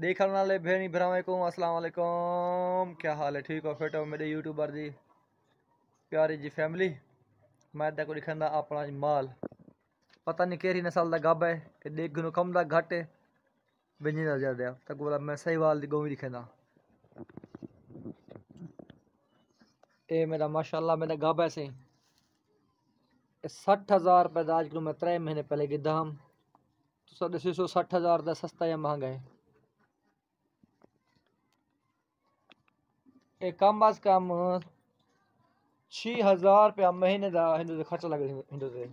देखने वाले भेणी भरावे को अस्सलाम वालेकुम। क्या हाल है? ठीक हो? फिट हो? मेरे यूट्यूबर जी प्यारी जी फैमिली। मैं देखो दिखांदा अपना माल पता नहीं केरी नस्ल का गब है कि देखने कम दा घट है बिंजी दा ज्यादा तक बोला मैं सही वाल दी गऊ दिखांदा। ये मेरा माशाल्लाह मेरा गब है से 60,000 रुपए आज को मैं 3 महीने पहले गिद्धा हम तो 60,000 का सस्ता या महंगा है। ये कम अज कम 6,000 रुपया महीने का हिंदू से खर्चा लगे हिंदू से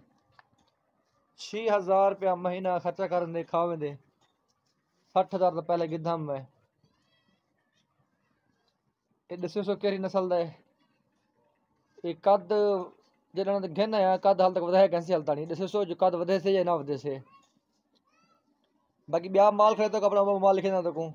6,000 रुपया महीना खर्चा करने दे खावे दे 60,000 तो पहले गिद्धा मैं ये दसो सो केरी नस्ल का है। ये कद जरा घिन है कद हाल तक वधाया कैसे हलता नहीं दसो जो कद वधे से या ना वधे से बाकी ब्याह माल खड़े तो अपना माल लिखे ना तो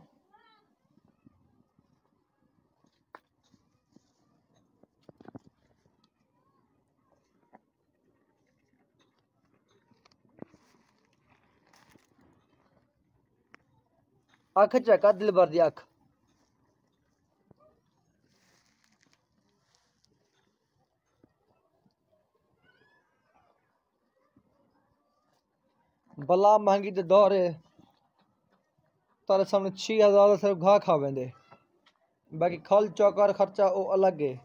अख चका दिल भर दी अख बला महंगी तो दौर है तारे सामने 6,000 सिर्फ घा खा वेंदे बाकी खल चौकर खर्चा वो अलग है।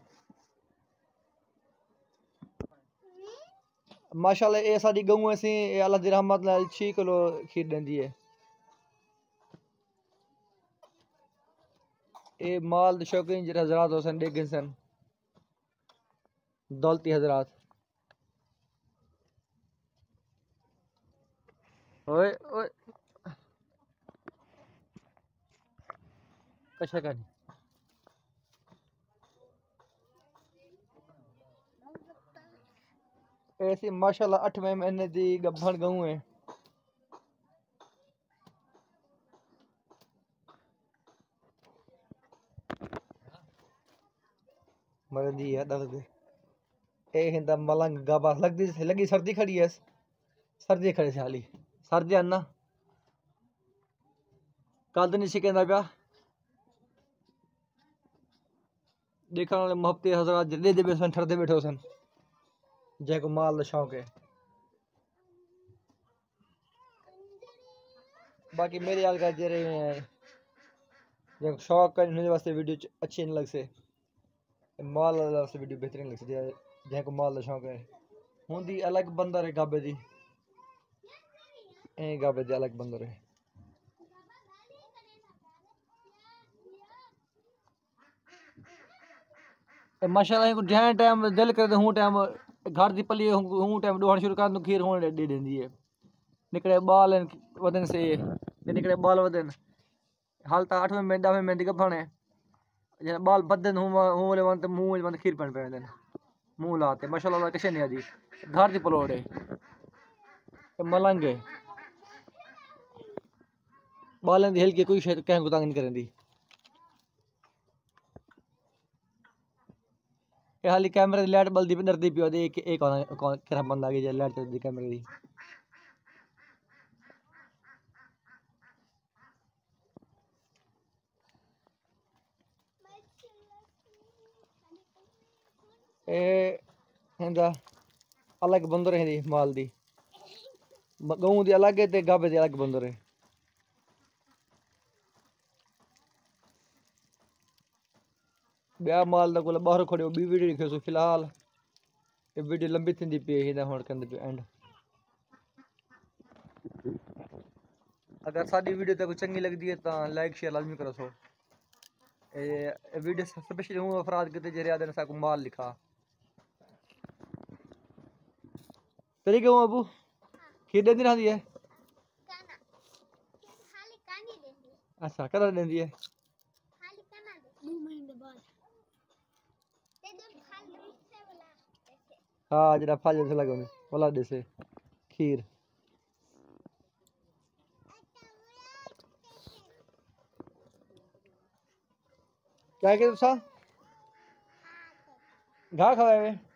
माशाल्लाह ये साडी गऊ ऐसी अल्लाह दी रहमत नाल 6 किलो खीर देंदी है। ये माल दे शौकीन जरा हजरात होसन देखे सन दौलती हजरात ओए ओए कशा कनी ऐसी माशाल्लाह 8वें महीने दी गब्भण गऊ है। मरदी है दर्द ए हिंदा मलंग गबा लगी सर्दी खड़ी है सर्दी खड़ी से हाली सर्दी अन्ना कल तो नहीं सिकेंदा प्या देखने वाले मुहब्बती हजरात जल्दी दे बेसन ठरदे बैठे सन जैको माल दा शौक है। बाकी मेरी हाल का जेरे जो शौक करने वास्ते वीडियो अच्छी नहीं लग से माल वास्ते वीडियो बेहतरीन लग से जैको माल दा शौक है हुंदी अलग बंदर है गाबे दी ए गाबे दी अलग बंदर है। माशाल्लाह को जहाँ टाइम दिल करे हूँ टाइम घर दी पली हूँ टाइम डोहण शुरू कर खीर होने दे देंदी है निकले बाल वदन से निकले बाल वदन हाल तक 8वें महीने 10वें महीने का फणे जब बाल बदन हूँ वाले वंत मुंह वंत खीर पन पे देन मुंह लाते माशाल्लाह किसे नहीं आदी घर दी पलोड़ है मलंग है बालन दी हिल के कोई शायद कहीं गुतांग नहीं करेंदी ये हाली कैमरे दी लाइट बल्दी पे डरदी पियो दे एक कौन केरा बंद आ गई लाइट दी कैमरे दी ए हिंदा अलग बंदर है दी माल दी गऊ दी अलग है ते गाबे दी अलग बंदर है। ब्याह माल दा कोल बाहर खड़े बी वीडियो दिखे सो फिलहाल ये वीडियो लंबी थी पे हिंदा होण कंदे पे एंड अगर साडी वीडियो ते चंगी लगदी है तो लाइक शेयर लाजमी करो सो ए वीडियो स्पेशली हूँ अफराद के जरिए आदन सा को माल लिखा तेरी क्यों अबू खीर देंदी रहंदी है अच्छा कदा देंदी है हाँ जरा फल जैसे लगे बोला जैसे खीर क्या तुसा घा खवाए